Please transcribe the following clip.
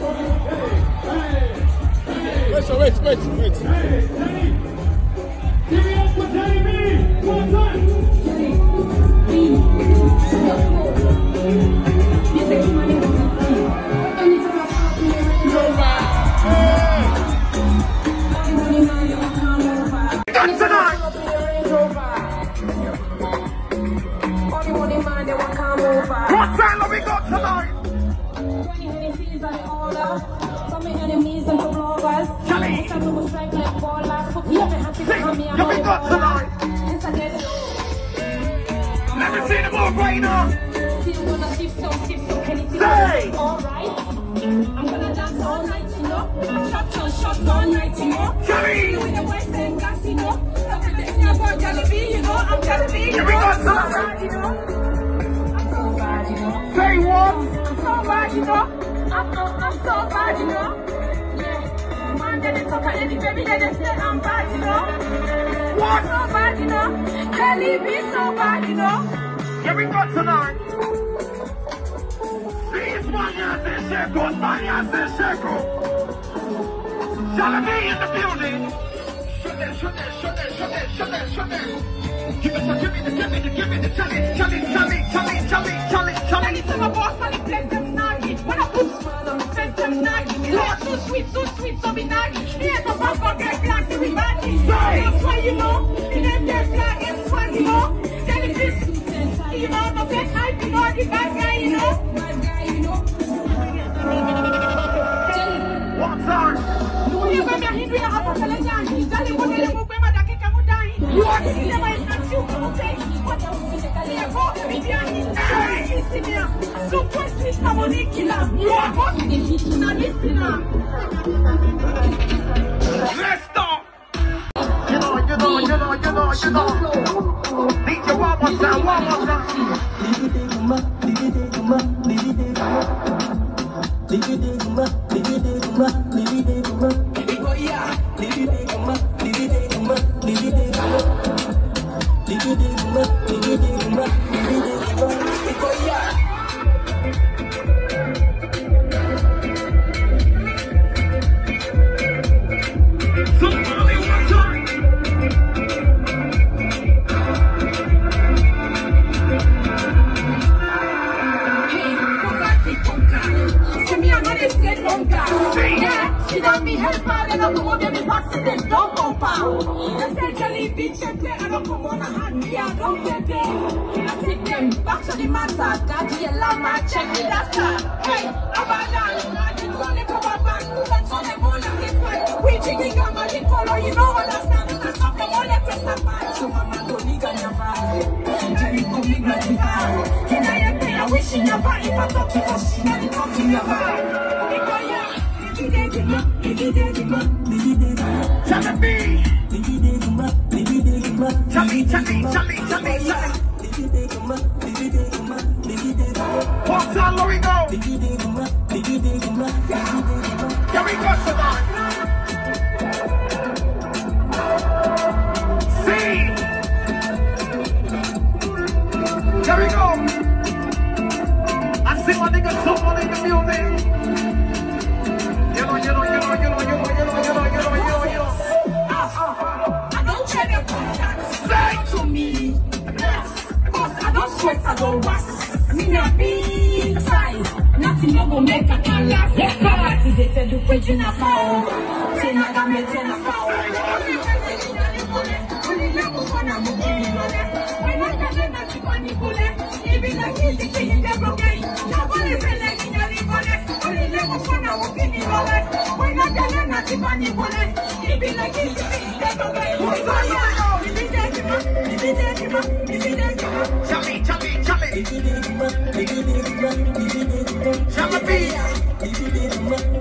Wait. Give it up for Johnny B. One time. What time have we got tonight? Enemies and bloggers. Charlie! Some will strike like ballers. Put me What? happy See, for me. have we got tonight? Let me see the more brainer. Still gonna sip so, can you see? Say! Alright. I'm gonna dance all night, you know. Shots all night, you know. Charlie! With the boys saying gas, you know. Everything about Jollibee, you know. I'm Jollibee, you Have we know. got I'm so tonight? bad, you know. I'm so bad, you know. Say what? I'm so bad, you know. I'm so bad, you know. Man, they talk about any baby, they say I'm bad, you know. What? So bad, you know. Kelly be so bad, you know. Have we got tonight? Please, one year, this circle, 1 year, this circle. Jollibee in the building. Shut it. Give me the Charlie. To my boss, and he plays them naggy. When I put smile on my face, them naggy. Lord, so sweet, so be naggy. He ain't no bad for get black, so we naggy. That's why, you know, he ain't get black, it's fun, you know. Jellyfish, you know, no fake hype, you know, the bad guy, you know. One time. You're going to hit me up for the Jolly, what do you move when I can come down? What? You never is not you, okay? What else is it? So what's this money killer? What is it? Let's start. You know. Need you one more time. Back to the matter, daddy, allow my check it after. Hey, about that, I'm gonna come up and move on to the ball and get fine. We chicken gum and the color, you know, understand. Because of the one that press the button. So mama don't need a vibe. Jenny come me glad you vibe. Can I pay a wish in your vibe? If I talk to her, she never talk in your vibe. Charlie. What time do we go? Here we go tonight. See. Here we go. I see my nigga someone in the building. You know. I don't check your contacts. Say to me. Cause I don't sweat, I don't wax. Me not big size. Nothing no go make a can last. Poverty they tell you preaching a foul. Tena game tena foul. When I got them at the money bullet, even like he's the king in the brocade. Nobody feel like in the bullet. Only level for now, in the bullet. When I got them at the money bullet, even like he's the king in the brocade. Charlie.